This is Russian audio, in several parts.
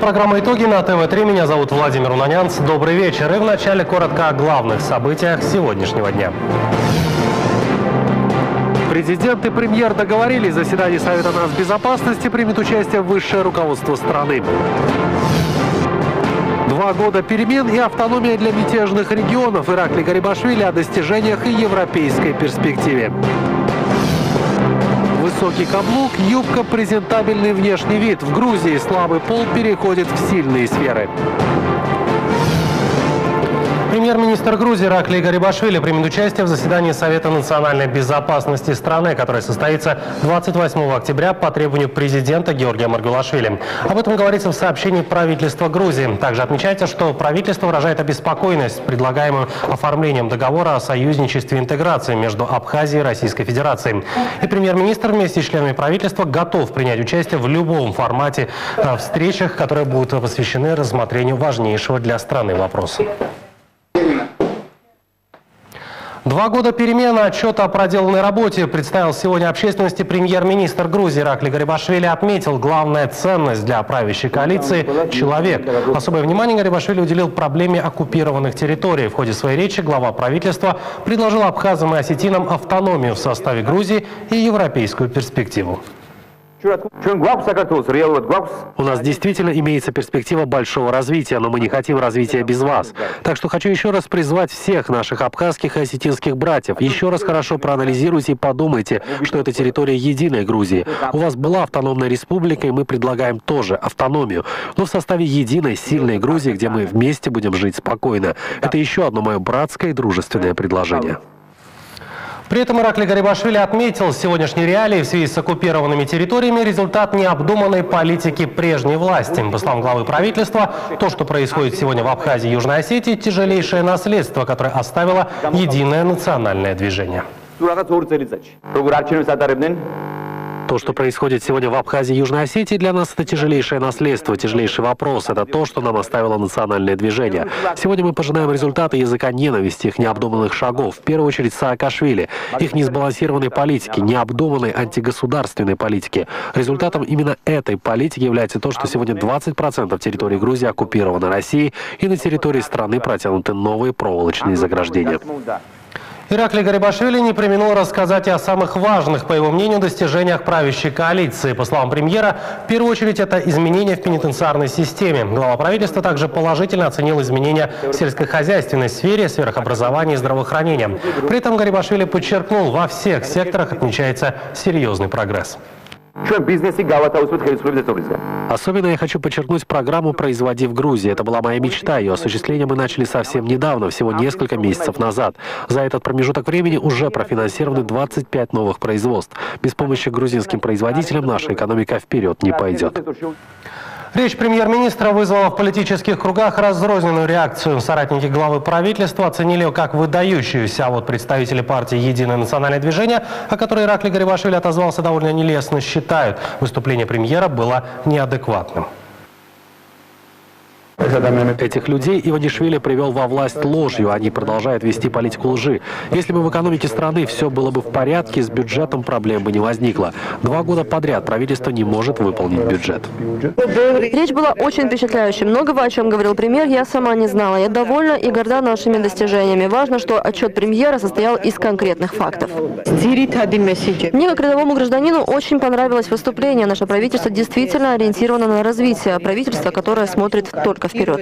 программа «Итоги» на ТВ3. Меня зовут Владимир Унанянц. Добрый вечер. И вначале коротко о главных событиях сегодняшнего дня. Президент и премьер договорились. В заседании Совета нацбезопасности примет участие высшее руководство страны. 2 года перемен и автономия для мятежных регионов. Ираклий Гарибашвили о достижениях и европейской перспективе. Высокий каблук, юбка, презентабельный внешний вид. В Грузии слабый пол переходит в сильные сферы. Премьер-министр Грузии Ираклий Гарибашвили примет участие в заседании Совета национальной безопасности страны, которое состоится 28 октября по требованию президента Георгия Маргвелашвили. Об этом говорится в сообщении правительства Грузии. Также отмечается, что правительство выражает обеспокоенность предлагаемым оформлением договора о союзничестве и интеграции между Абхазией и Российской Федерацией. И премьер-министр вместе с членами правительства готов принять участие в любом формате встречах, которые будут посвящены рассмотрению важнейшего для страны вопроса. 2 года перемен. Отчет о проделанной работе представил сегодня общественности премьер-министр Грузии Ираклий Гарибашвили. Отметил, главная ценность для правящей коалиции – человек. Особое внимание Гарибашвили уделил проблеме оккупированных территорий. В ходе своей речи глава правительства предложил абхазам и осетинам автономию в составе Грузии и европейскую перспективу. У нас действительно имеется перспектива большого развития, но мы не хотим развития без вас. Так что хочу еще раз призвать всех наших абхазских и осетинских братьев. Еще раз хорошо проанализируйте и подумайте, что это территория единой Грузии. У вас была автономная республика, и мы предлагаем тоже автономию. Но в составе единой, сильной Грузии, где мы вместе будем жить спокойно. Это еще одно мое братское и дружественное предложение. При этом Ираклий Гарибашвили отметил, сегодняшние реалии в связи с оккупированными территориями – результат необдуманной политики прежней власти. По словам главы правительства, то, что происходит сегодня в Абхазии и Южной Осетии – тяжелейшее наследство, которое оставило единое национальное движение. То, что происходит сегодня в Абхазии и Южной Осетии, для нас это тяжелейшее наследство, тяжелейший вопрос. Это то, что нам оставило национальное движение. Сегодня мы пожинаем результаты языка ненависти, их необдуманных шагов. В первую очередь Саакашвили, их несбалансированной политики, необдуманной антигосударственной политики. Результатом именно этой политики является то, что сегодня 20% территории Грузии оккупированы Россией, и на территории страны протянуты новые проволочные заграждения. Ираклий Гарибашвили не преминул рассказать и о самых важных, по его мнению, достижениях правящей коалиции. По словам премьера, в первую очередь это изменения в пенитенциарной системе. Глава правительства также положительно оценил изменения в сельскохозяйственной сфере, сферах образования и здравоохранения. При этом Гарибашвили подчеркнул, во всех секторах отмечается серьезный прогресс. Особенно я хочу подчеркнуть программу «Производи в Грузии». Это была моя мечта. Ее осуществление мы начали совсем недавно, всего несколько месяцев назад. За этот промежуток времени уже профинансированы 25 новых производств. Без помощи грузинским производителям наша экономика вперед не пойдет. Речь премьер-министра вызвала в политических кругах разрозненную реакцию. Соратники главы правительства оценили ее как выдающуюся. А вот представители партии «Единое национальное движение», о которой Ираклий Гарибашвили отозвался довольно нелестно, считают, выступление премьера было неадекватным. Этих людей Иванишвили привел во власть ложью, они продолжают вести политику лжи. Если бы в экономике страны все было бы в порядке, с бюджетом проблем бы не возникло. 2 года подряд правительство не может выполнить бюджет. Речь была очень впечатляющей. Многого, о чем говорил премьер, я сама не знала. Я довольна и горда нашими достижениями. Важно, что отчет премьера состоял из конкретных фактов. Мне, как рядовому гражданину, очень понравилось выступление. Наше правительство действительно ориентировано на развитие. Правительство, которое смотрит только вперед.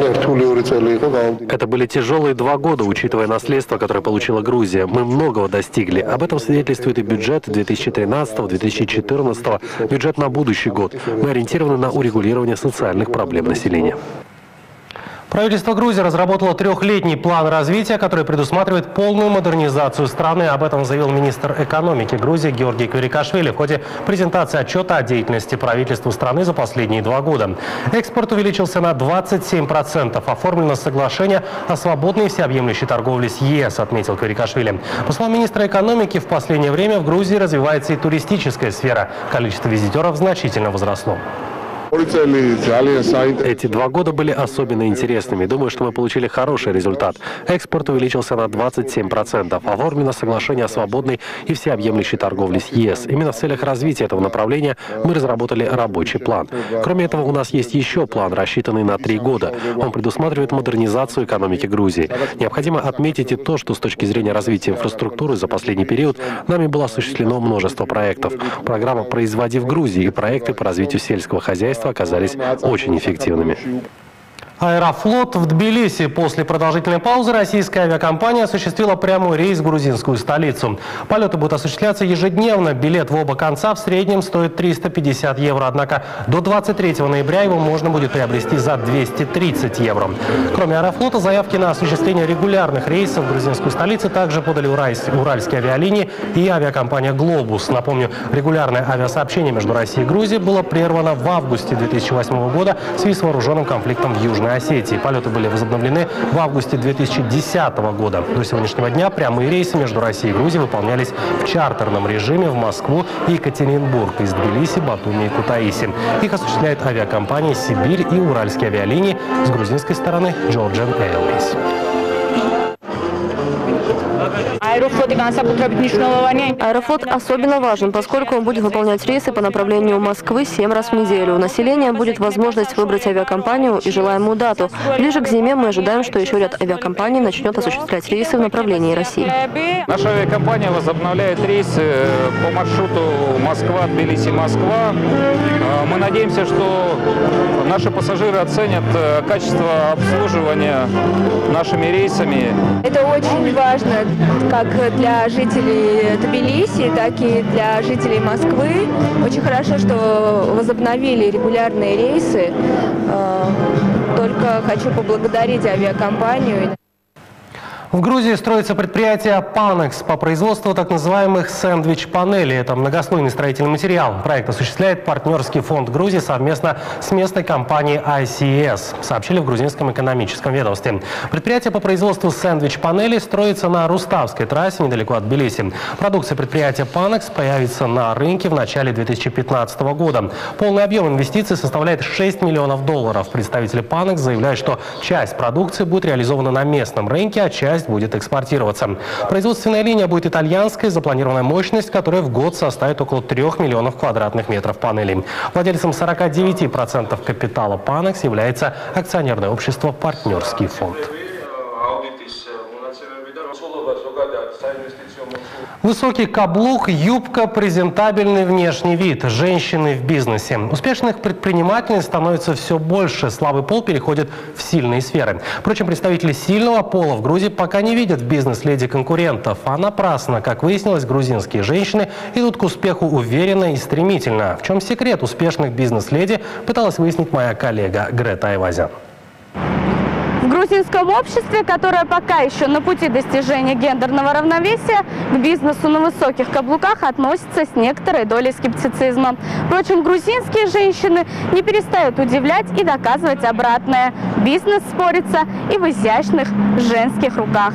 Это были тяжелые 2 года, учитывая наследство, которое получила Грузия. Мы многого достигли. Об этом свидетельствует и бюджет 2013-2014, бюджет на будущий год. Мы ориентированы на урегулирование социальных проблем населения. Правительство Грузии разработало 3-летний план развития, который предусматривает полную модернизацию страны. Об этом заявил министр экономики Грузии Георгий Квирикашвили в ходе презентации отчета о деятельности правительства страны за последние 2 года. Экспорт увеличился на 27%. Оформлено соглашение о свободной и всеобъемлющей торговле с ЕС, отметил Квирикашвили. По словам министра экономики, в последнее время в Грузии развивается и туристическая сфера. Количество визитеров значительно возросло. Эти 2 года были особенно интересными. Думаю, что мы получили хороший результат. Экспорт увеличился на 27%. Оформлено соглашение о свободной и всеобъемлющей торговле с ЕС. Именно в целях развития этого направления мы разработали рабочий план. Кроме этого, у нас есть еще план, рассчитанный на 3 года. Он предусматривает модернизацию экономики Грузии. Необходимо отметить и то, что с точки зрения развития инфраструктуры за последний период нами было осуществлено множество проектов. Программа «Производи в Грузии» и проекты по развитию сельского хозяйства оказались очень эффективными. Аэрофлот в Тбилиси. После продолжительной паузы российская авиакомпания осуществила прямой рейс в грузинскую столицу. Полеты будут осуществляться ежедневно. Билет в оба конца в среднем стоит 350 евро. Однако до 23 ноября его можно будет приобрести за 230 евро. Кроме Аэрофлота, заявки на осуществление регулярных рейсов в грузинскую столицу также подали уральские авиалинии и авиакомпания «Глобус». Напомню, регулярное авиасообщение между Россией и Грузией было прервано в августе 2008 года в связи с вооруженным конфликтом в Южной Осетии. Полеты были возобновлены в августе 2010 года. До сегодняшнего дня прямые рейсы между Россией и Грузией выполнялись в чартерном режиме в Москву и Екатеринбург, из Тбилиси, Батуми и Кутаиси. Их осуществляют авиакомпании «Сибирь» и уральские авиалинии, с грузинской стороны Georgian Airways. Аэрофлот особенно важен, поскольку он будет выполнять рейсы по направлению Москвы 7 раз в неделю. У населения будет возможность выбрать авиакомпанию и желаемую дату. Ближе к зиме мы ожидаем, что еще ряд авиакомпаний начнет осуществлять рейсы в направлении России. Наша авиакомпания возобновляет рейсы по маршруту Москва-Тбилиси-Москва. Мы надеемся, что наши пассажиры оценят качество обслуживания нашими рейсами. Это очень важно как для жителей Тбилиси, так и для жителей Москвы. Очень хорошо, что возобновили регулярные рейсы. Только хочу поблагодарить авиакомпанию. В Грузии строится предприятие «Панекс» по производству так называемых сэндвич-панелей. Это многослойный строительный материал. Проект осуществляет партнерский фонд Грузии совместно с местной компанией ICES, сообщили в грузинском экономическом ведомстве. Предприятие по производству сэндвич-панелей строится на Руставской трассе недалеко от Тбилиси. Продукция предприятия «Панекс» появится на рынке в начале 2015 года. Полный объем инвестиций составляет $6 миллионов. Представители «Панекс» заявляют, что часть продукции будет реализована на местном рынке, а часть будет экспортироваться. Производственная линия будет итальянской, запланированная мощность, которая в год составит около 3 миллионов квадратных метров панелей. Владельцем 49% капитала «Панекс» является акционерное общество «Партнерский фонд». Высокий каблук, юбка, презентабельный внешний вид. Женщины в бизнесе. Успешных предпринимателей становится все больше. Слабый пол переходит в сильные сферы. Впрочем, представители сильного пола в Грузии пока не видят в бизнес-леди конкурентов. А напрасно, как выяснилось, грузинские женщины идут к успеху уверенно и стремительно. В чем секрет успешных бизнес-леди, пыталась выяснить моя коллега Грета Айвазян. В грузинском обществе, которое пока еще на пути достижения гендерного равновесия, к бизнесу на высоких каблуках относится с некоторой долей скептицизма. Впрочем, грузинские женщины не перестают удивлять и доказывать обратное. Бизнес спорится и в изящных женских руках.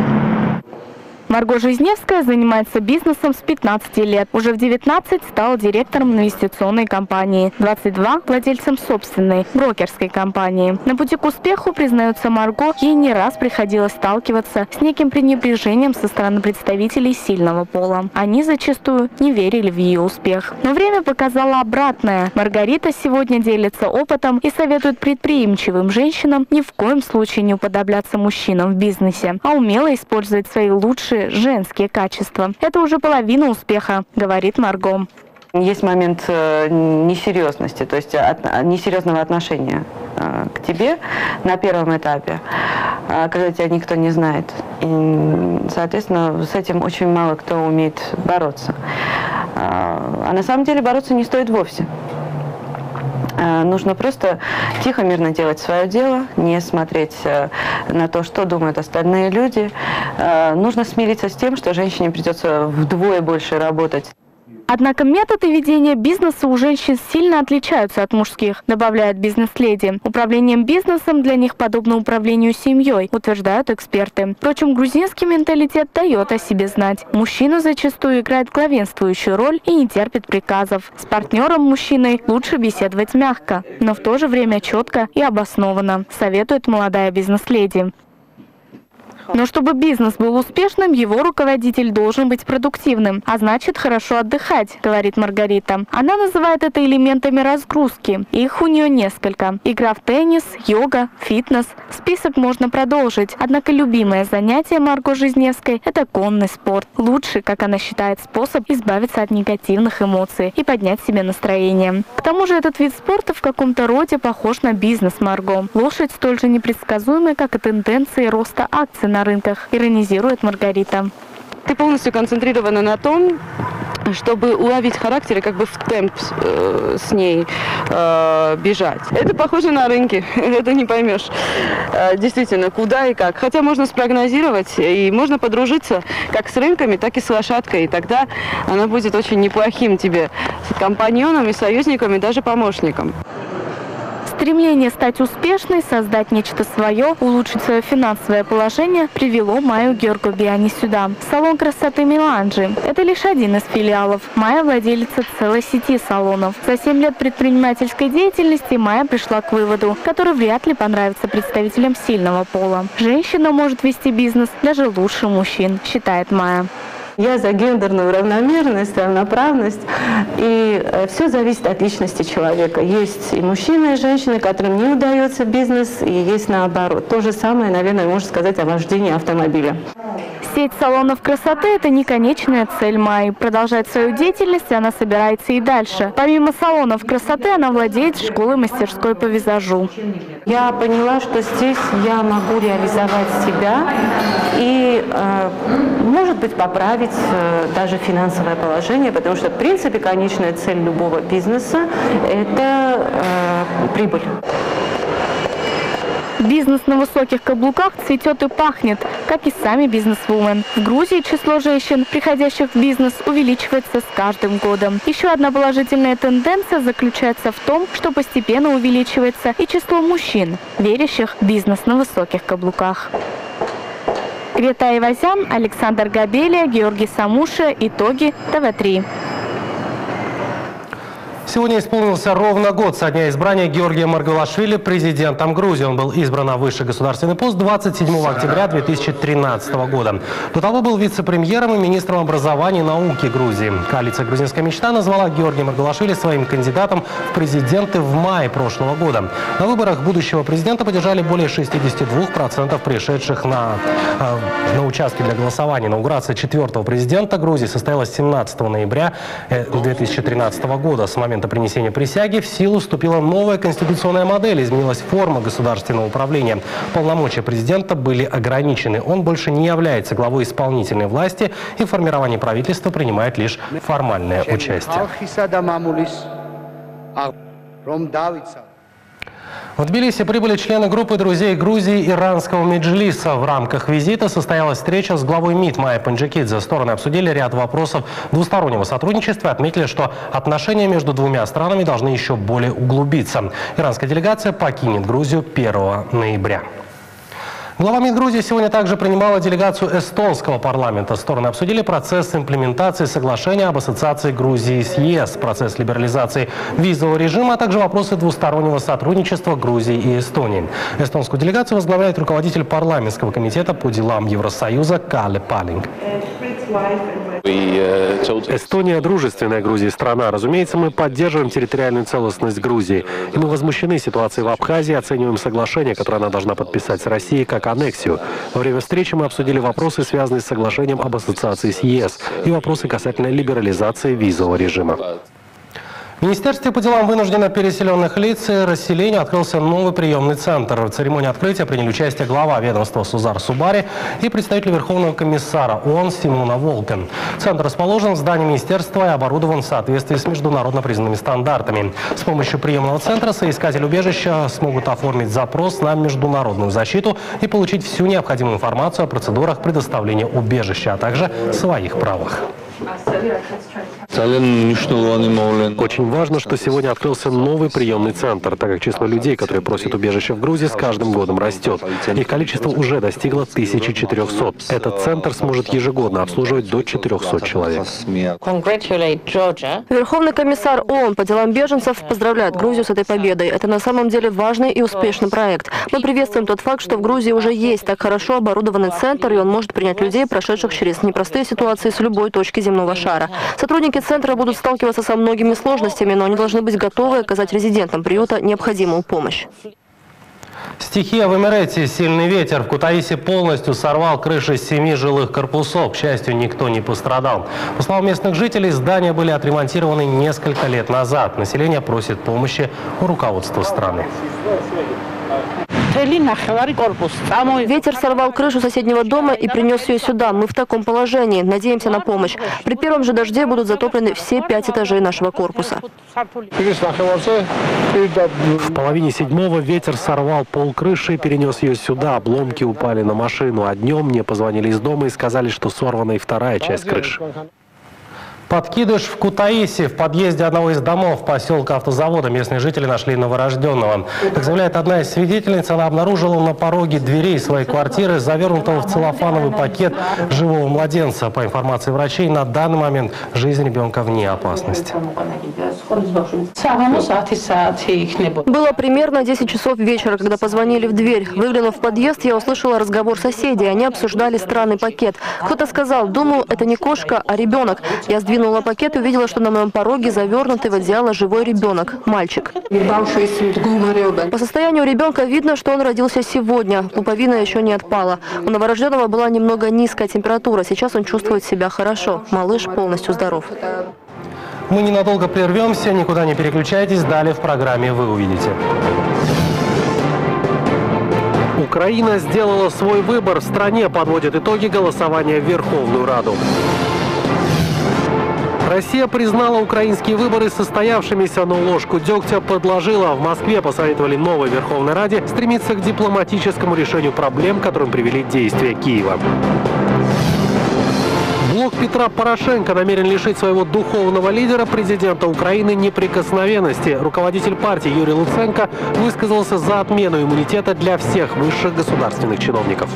Марго Жизневская занимается бизнесом с 15 лет. Уже в 19 стала директором инвестиционной компании. 22 – владельцем собственной брокерской компании. На пути к успеху, признается Марго, ей не раз приходилось сталкиваться с неким пренебрежением со стороны представителей сильного пола. Они зачастую не верили в ее успех. Но время показало обратное. Маргарита сегодня делится опытом и советует предприимчивым женщинам ни в коем случае не уподобляться мужчинам в бизнесе, а умело использовать свои лучшие женские качества. Это уже половина успеха, говорит Марго. Есть момент несерьезности, то есть несерьезного отношения к тебе на первом этапе, когда тебя никто не знает. И, соответственно, с этим очень мало кто умеет бороться. А на самом деле бороться не стоит вовсе. Нужно просто тихо, мирно делать свое дело, не смотреть на то, что думают остальные люди. Нужно смириться с тем, что женщине придется вдвое больше работать. Однако методы ведения бизнеса у женщин сильно отличаются от мужских, добавляют бизнес-леди. Управлением бизнесом для них подобно управлению семьей, утверждают эксперты. Впрочем, грузинский менталитет дает о себе знать. Мужчина зачастую играет главенствующую роль и не терпит приказов. С партнером мужчиной лучше беседовать мягко, но в то же время четко и обоснованно, советует молодая бизнес-леди. Но чтобы бизнес был успешным, его руководитель должен быть продуктивным, а значит хорошо отдыхать, говорит Маргарита. Она называет это элементами разгрузки. Их у нее несколько. Игра в теннис, йога, фитнес. Список можно продолжить. Однако любимое занятие Марго Жизневской – это конный спорт. Лучший, как она считает, способ избавиться от негативных эмоций и поднять себе настроение. К тому же этот вид спорта в каком-то роде похож на бизнес Марго. Лошадь столь же непредсказуемая, как и тенденции роста акций на рынках, иронизирует Маргарита. Ты полностью концентрирована на том, чтобы уловить характер и как бы в темп с ней бежать. Это похоже на рынки, это не поймешь действительно куда и как. Хотя можно спрогнозировать и можно подружиться как с рынками, так и с лошадкой. И тогда она будет очень неплохим тебе компаньоном и союзником, и даже помощником. Стремление стать успешной, создать нечто свое, улучшить свое финансовое положение привело Майю Георгобиани сюда. Салон красоты Меланджи. Это лишь один из филиалов. Майя владелица целой сети салонов. За 7 лет предпринимательской деятельности Майя пришла к выводу, который вряд ли понравится представителям сильного пола. Женщина может вести бизнес даже лучше мужчин, считает Майя. Я за гендерную равномерность, равноправность, и все зависит от личности человека. Есть и мужчины, и женщины, которым не удается бизнес, и есть наоборот. То же самое, наверное, можно сказать о вождении автомобиля. Сеть салонов красоты – это не конечная цель Майи. Продолжать свою деятельность она собирается и дальше. Помимо салонов красоты, она владеет школой-мастерской по визажу. Я поняла, что здесь я могу реализовать себя и, может быть, поправить даже финансовое положение, потому что, в принципе, конечная цель любого бизнеса – это прибыль. Бизнес на высоких каблуках цветет и пахнет, как и сами бизнес-вумен. В Грузии число женщин, приходящих в бизнес, увеличивается с каждым годом. Еще одна положительная тенденция заключается в том, что постепенно увеличивается и число мужчин, верящих в бизнес на высоких каблуках. Грета Ивазян, Александр Габелия, Георгий Самуша. Итоги ТВ3. Сегодня исполнился ровно год со дня избрания Георгия Маргвелашвили президентом Грузии. Он был избран на высший государственный пост 27 октября 2013 года. До того был вице-премьером и министром образования и науки Грузии. Коалиция «Грузинская мечта» назвала Георгия Маргвелашвили своим кандидатом в президенты в мае прошлого года. На выборах будущего президента поддержали более 62% пришедших на участки для голосования. Инаугурация 4-го президента Грузии состоялась 17 ноября 2013 года. С момента принесения присяги в силу вступила новая конституционная модель, изменилась форма государственного управления. Полномочия президента были ограничены. Он больше не является главой исполнительной власти и в формировании правительства принимает лишь формальное участие. В Тбилиси прибыли члены группы друзей Грузии Иранского меджлиса. В рамках визита состоялась встреча с главой МИД Майей Панджикидзе. Стороны обсудили ряд вопросов двустороннего сотрудничества и отметили, что отношения между двумя странами должны еще более углубиться. Иранская делегация покинет Грузию 1 ноября. Глава МИД Грузии сегодня также принимала делегацию эстонского парламента. Стороны обсудили процесс имплементации соглашения об ассоциации Грузии с ЕС, процесс либерализации визового режима, а также вопросы двустороннего сотрудничества Грузии и Эстонии. Эстонскую делегацию возглавляет руководитель парламентского комитета по делам Евросоюза Кале Палинг. Эстония – дружественная Грузии страна. Разумеется, мы поддерживаем территориальную целостность Грузии. И мы возмущены ситуацией в Абхазии, оцениваем соглашение, которое она должна подписать с Россией, как аннексию. Во время встречи мы обсудили вопросы, связанные с соглашением об ассоциации с ЕС, и вопросы касательно либерализации визового режима. В Министерстве по делам вынужденно переселенных лиц и расселению открылся новый приемный центр. В церемонии открытия приняли участие глава ведомства Сузар Субари и представитель Верховного комиссара ООН Симона Волкен. Центр расположен в здании министерства и оборудован в соответствии с международно признанными стандартами. С помощью приемного центра соискатели убежища смогут оформить запрос на международную защиту и получить всю необходимую информацию о процедурах предоставления убежища, а также своих правах. Очень важно, что сегодня открылся новый приемный центр, так как число людей, которые просят убежище в Грузии, с каждым годом растет. Их количество уже достигло 1400. Этот центр сможет ежегодно обслуживать до 400 человек. Верховный комиссар ООН по делам беженцев поздравляет Грузию с этой победой. Это на самом деле важный и успешный проект. Мы приветствуем тот факт, что в Грузии уже есть так хорошо оборудованный центр, и он может принять людей, прошедших через непростые ситуации с любой точки земного шара. Сотрудники центра будут сталкиваться со многими сложностями, но они должны быть готовы оказать резидентам приюта необходимую помощь. Стихия в Эмирете. Сильный ветер в Кутаиси полностью сорвал крыши 7 жилых корпусов. К счастью, никто не пострадал. По словам местных жителей, здания были отремонтированы несколько лет назад. Население просит помощи у руководства страны. Ветер сорвал крышу соседнего дома и принес ее сюда. Мы в таком положении. Надеемся на помощь. При первом же дожде будут затоплены все 5 этажей нашего корпуса. В половине седьмого ветер сорвал пол крыши и перенес ее сюда. Обломки упали на машину. А днем мне позвонили из дома и сказали, что сорвана и вторая часть крыши. Подкидыш в Кутаиси. В подъезде одного из домов поселка Автозавода местные жители нашли новорожденного. Как заявляет одна из свидетельниц, она обнаружила на пороге дверей своей квартиры завернутого в целлофановый пакет живого младенца. По информации врачей, на данный момент жизнь ребенка вне опасности. Было примерно 10 часов вечера, когда позвонили в дверь. Выглянув в подъезд, я услышала разговор соседей. Они обсуждали странный пакет. Кто-то сказал: думал, это не кошка, а ребенок. Я сдвинула пакет и увидела, что на моем пороге завернутый в одеяло живой ребенок, мальчик. По состоянию ребенка видно, что он родился сегодня. Пуповина еще не отпала. У новорожденного была немного низкая температура. Сейчас он чувствует себя хорошо. Малыш полностью здоров. Мы ненадолго прервемся, никуда не переключайтесь. Далее в программе вы увидите. Украина сделала свой выбор. В стране подводят итоги голосования в Верховную Раду. Россия признала украинские выборы состоявшимися, но ложку дегтя подложила. В Москве посоветовали новой Верховной Раде стремиться к дипломатическому решению проблем, к которым привели действия Киева. Блок Петра Порошенко намерен лишить своего духовного лидера, президента Украины, неприкосновенности. Руководитель партии Юрий Луценко высказался за отмену иммунитета для всех высших государственных чиновников.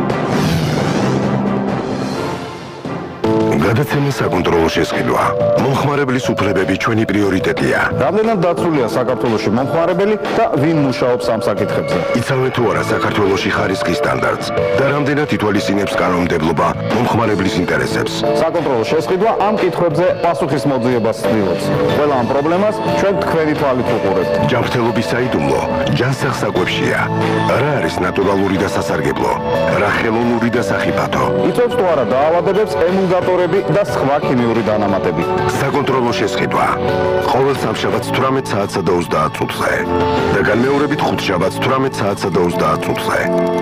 გადაცემის საკონტროლო შესყიდვა. მომხმარებლის უფლებები ჩვენი პრიორიტეტია. რამდენად დაცულია საქართველოში მომხმარებელი და ვინ მუშაობს ამ საკითხებზე? იცავენ თუ არა საქართველოში ხარისხის სტანდარტს და რამდენად ითვალისწინებს კანონმდებლობა მომხმარებლის ინტერესებს. საკონტროლო შესყიდვა ამ კითხვებზე პასუხის მოძიებას ცდილობს. ყველა ამ პრობლემას ჩვენ თქვენი თვალით ვუყურებთ. ჯანმრთელობის საიდუმლო ჯანსაღ საკვებშია. რა არის ნატურალური და სასარგებლო? რა ხელოვნური და სახიფათო? იწვევს თუ არა დაავადებებს ემულგატორები და სხვა ქიმიური დანამატები. საკონტროლო შესყიდვა. ყოველ სამშაბათს 18 საათსა და 30 წუთზე და განმეორებით 5 შაბათს 18 საათსა და 30 წუთზე.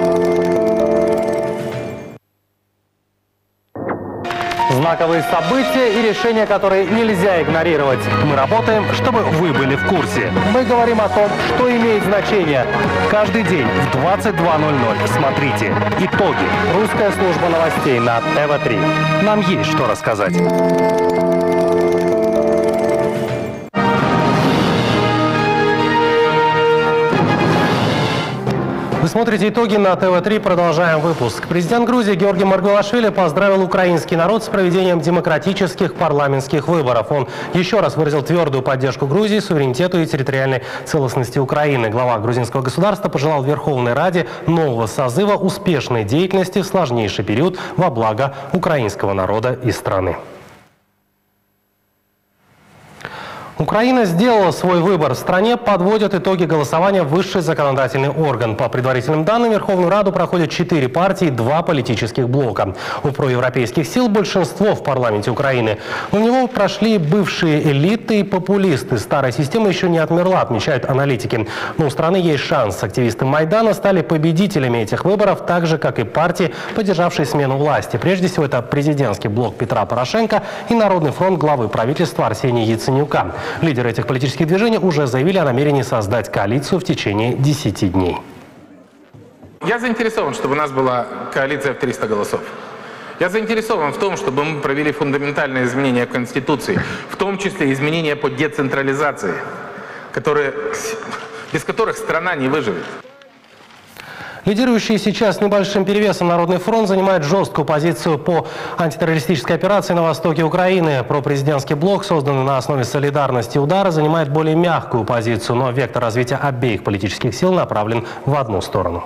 Знаковые события и решения, которые нельзя игнорировать. Мы работаем, чтобы вы были в курсе. Мы говорим о том, что имеет значение. Каждый день в 22:00 смотрите «Итоги». Русская служба новостей на ТВ3. Нам есть что рассказать. Вы смотрите «Итоги» на ТВ3. Продолжаем выпуск. Президент Грузии Георгий Маргвелашвили поздравил украинский народ с проведением демократических парламентских выборов. Он еще раз выразил твердую поддержку Грузии, суверенитету и территориальной целостности Украины. Глава грузинского государства пожелал Верховной Раде нового созыва успешной деятельности в сложнейший период во благо украинского народа и страны. Украина сделала свой выбор. В стране подводят итоги голосования высший законодательный орган. По предварительным данным, Верховную Раду проходят 4 партии, 2 политических блока. У проевропейских сил большинство в парламенте Украины. У него прошли бывшие элиты и популисты. Старая система еще не отмерла, отмечают аналитики. Но у страны есть шанс. Активисты Майдана стали победителями этих выборов, так же, как и партии, поддержавшие смену власти. Прежде всего, это президентский блок Петра Порошенко и Народный фронт главы правительства Арсения Яценюка. Лидеры этих политических движений уже заявили о намерении создать коалицию в течение 10 дней. Я заинтересован, чтобы у нас была коалиция в 300 голосов. Я заинтересован в том, чтобы мы провели фундаментальные изменения Конституции, в том числе изменения по децентрализации, без которых страна не выживет. Лидирующий сейчас небольшим перевесом Народный фронт занимает жесткую позицию по антитеррористической операции на востоке Украины. Пропрезидентский блок, созданный на основе солидарности удара, занимает более мягкую позицию, но вектор развития обеих политических сил направлен в одну сторону.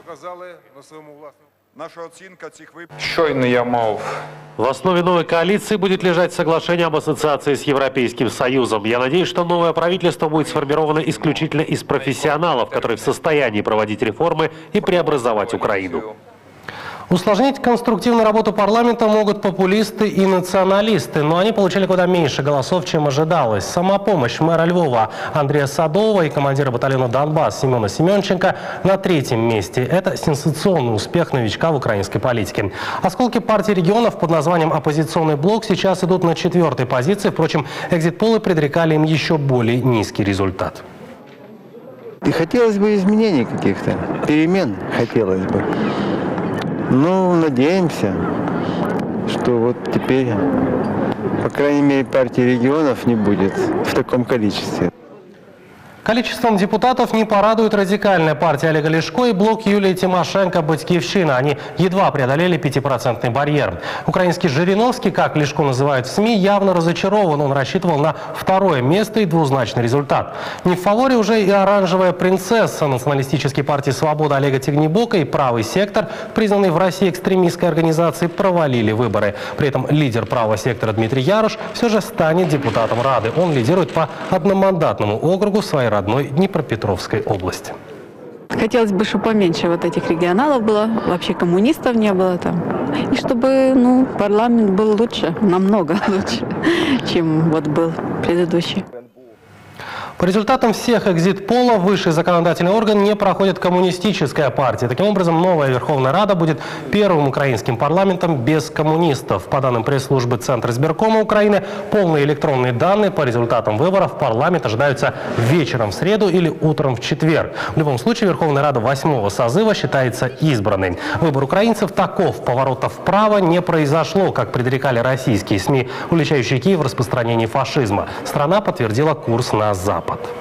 В основе новой коалиции будет лежать соглашение об ассоциации с Европейским Союзом. Я надеюсь, что новое правительство будет сформировано исключительно из профессионалов, которые в состоянии проводить реформы и преобразовать Украину. Усложнить конструктивную работу парламента могут популисты и националисты, но они получили куда меньше голосов, чем ожидалось. Самопомощь мэра Львова Андрея Садового и командира батальона «Донбасс» Семена Семенченко на третьем месте. Это сенсационный успех новичка в украинской политике. Осколки партии регионов под названием «Оппозиционный блок» сейчас идут на 4-й позиции. Впрочем, экзит-полы предрекали им еще более низкий результат. И хотелось бы изменений каких-то, перемен хотелось бы. Ну, надеемся, что вот теперь, по крайней мере, партии регионов не будет в таком количестве. Количеством депутатов не порадует радикальная партия Олега Ляшко и блок Юлии Тимошенко «Батькивщина». Они едва преодолели 5% барьер. Украинский Жириновский, как Ляшко называют в СМИ, явно разочарован. Он рассчитывал на 2-е место и двузначный результат. Не в фаворе уже и оранжевая принцесса националистической партии «Свобода» Олега Тягнебока и правый сектор, признанный в России экстремистской организацией, провалили выборы. При этом лидер правого сектора Дмитрий Ярош все же станет депутатом Рады. Он лидирует по одномандатному округу своей родной Днепропетровской области. Хотелось бы, чтобы поменьше вот этих регионалов было, вообще коммунистов не было там. И чтобы парламент был лучше, намного лучше, чем вот был предыдущий. По результатам всех экзит-полов высший законодательный орган не проходит коммунистическая партия. Таким образом, новая Верховная Рада будет первым украинским парламентом без коммунистов. По данным пресс-службы Центра избиркома Украины, полные электронные данные по результатам выборов в парламент ожидаются вечером в среду или утром в четверг. В любом случае, Верховная Рада 8-го созыва считается избранной. Выбор украинцев таков: поворота вправо не произошло, как предрекали российские СМИ, уличающие Киев в распространении фашизма. Страна подтвердила курс на запад.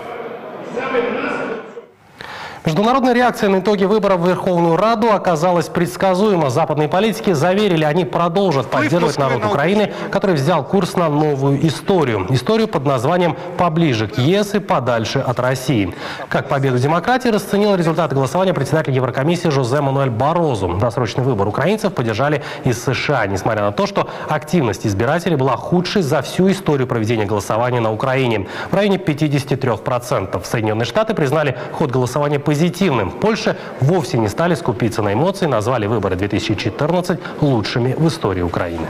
Международная реакция на итоги выборов в Верховную Раду оказалась предсказуема. Западные политики заверили, они продолжат поддерживать народ Украины, который взял курс на новую историю. Историю под названием «Поближе к ЕС и подальше от России». Как победу демократии расценил результаты голосования председатель Еврокомиссии Жозе Мануэль Барозу. Досрочный выбор украинцев поддержали из США, несмотря на то, что активность избирателей была худшей за всю историю проведения голосования на Украине. В районе 53%. Соединенные Штаты признали ход голосования позитивным. В Польше вовсе не стали скупиться на эмоции, назвали выборы 2014 лучшими в истории Украины.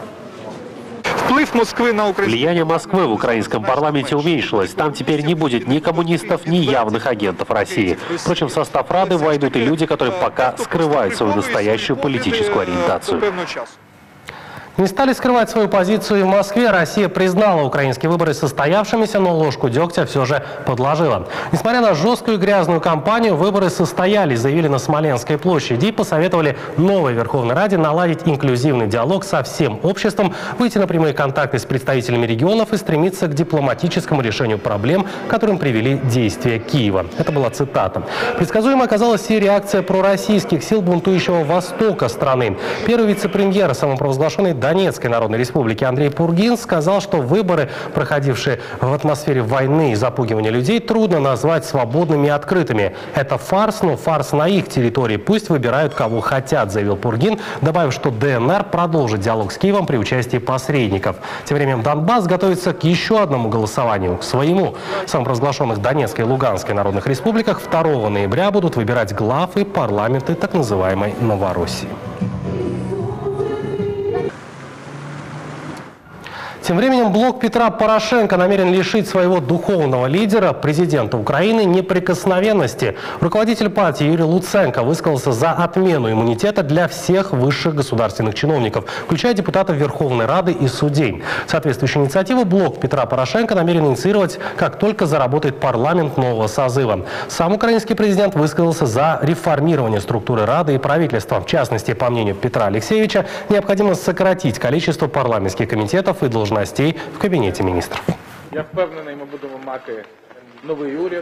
Влияние Москвы в украинском парламенте уменьшилось. Там теперь не будет ни коммунистов, ни явных агентов России. Впрочем, в состав Рады войдут и люди, которые пока скрывают свою настоящую политическую ориентацию. Не стали скрывать свою позицию и в Москве. Россия признала украинские выборы состоявшимися, но ложку дегтя все же подложила. Несмотря на жесткую и грязную кампанию, выборы состоялись, заявили на Смоленской площади и посоветовали новой Верховной Раде наладить инклюзивный диалог со всем обществом, выйти на прямые контакты с представителями регионов и стремиться к дипломатическому решению проблем, к которым привели действия Киева. Это была цитата. Предсказуемо оказалась и реакция пророссийских сил бунтующего востока страны. Первый вице-премьер самопровозглашенной Донецкой Народной Республики Андрей Пургин сказал, что выборы, проходившие в атмосфере войны и запугивания людей, трудно назвать свободными и открытыми. Это фарс, но фарс на их территории. Пусть выбирают, кого хотят, заявил Пургин, добавив, что ДНР продолжит диалог с Киевом при участии посредников. Тем временем Донбасс готовится к еще одному голосованию, к своему. В самопровозглашенных Донецкой и Луганской Народных Республиках 2 ноября будут выбирать глав и парламенты так называемой Новороссии. Тем временем блок Петра Порошенко намерен лишить своего духовного лидера, президента Украины, неприкосновенности. Руководитель партии Юрий Луценко высказался за отмену иммунитета для всех высших государственных чиновников, включая депутатов Верховной Рады и судей. Соответствующую инициативу блок Петра Порошенко намерен инициировать, как только заработает парламент нового созыва. Сам украинский президент высказался за реформирование структуры Рады и правительства. В частности, по мнению Петра Алексеевича, необходимо сократить количество парламентских комитетов и должностей в кабинете министров. Я впевнений, мы будем иметь новый уряд.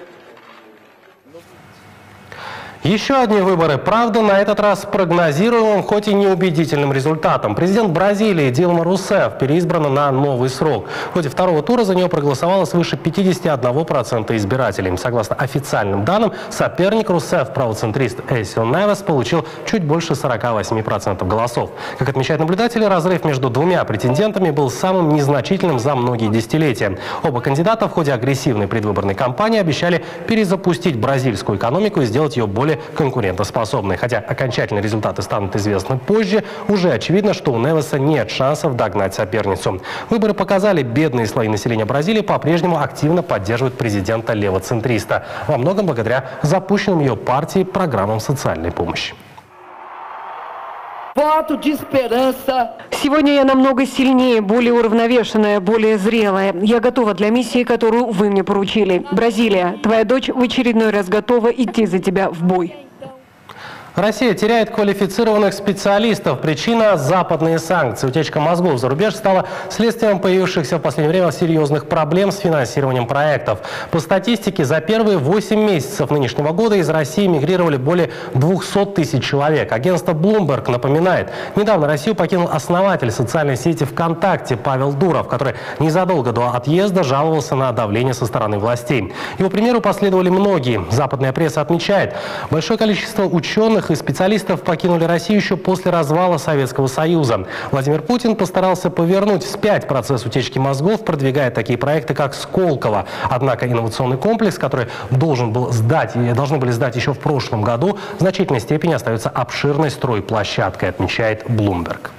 Еще одни выборы. Правда, на этот раз прогнозируемым, хоть и неубедительным результатом. Президент Бразилии Дилма Русефф переизбрана на новый срок. В ходе второго тура за нее проголосовало свыше 51% избирателей. Согласно официальным данным, соперник Русефф, правоцентрист Эсио Невес, получил чуть больше 48% голосов. Как отмечают наблюдатели, разрыв между двумя претендентами был самым незначительным за многие десятилетия. Оба кандидата в ходе агрессивной предвыборной кампании обещали перезапустить бразильскую экономику и сделать ее более конкурентоспособной. Хотя окончательные результаты станут известны позже, уже очевидно, что у Невеса нет шансов догнать соперницу. Выборы показали, бедные слои населения Бразилии по-прежнему активно поддерживают президента левоцентриста, во многом благодаря запущенным ее партией программам социальной помощи. Сегодня я намного сильнее, более уравновешенная, более зрелая. Я готова для миссии, которую вы мне поручили. Бразилия, твоя дочь в очередной раз готова идти за тебя в бой. Россия теряет квалифицированных специалистов. Причина – западные санкции. Утечка мозгов за рубеж стала следствием появившихся в последнее время серьезных проблем с финансированием проектов. По статистике, за первые 8 месяцев нынешнего года из России мигрировали более 200 тысяч человек. Агентство Bloomberg напоминает, недавно Россию покинул основатель социальной сети ВКонтакте Павел Дуров, который незадолго до отъезда жаловался на давление со стороны властей. Его примеру последовали многие. Западная пресса отмечает, большое количество ученых и специалистов покинули Россию еще после развала Советского Союза. Владимир Путин постарался повернуть вспять процесс утечки мозгов, продвигая такие проекты, как Сколково. Однако инновационный комплекс, который должны были сдать еще в прошлом году, в значительной степени остается обширной стройплощадкой, отмечает Bloomberg.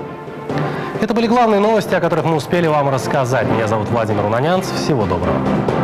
Это были главные новости, о которых мы успели вам рассказать. Меня зовут Владимир Унанянц. Всего доброго.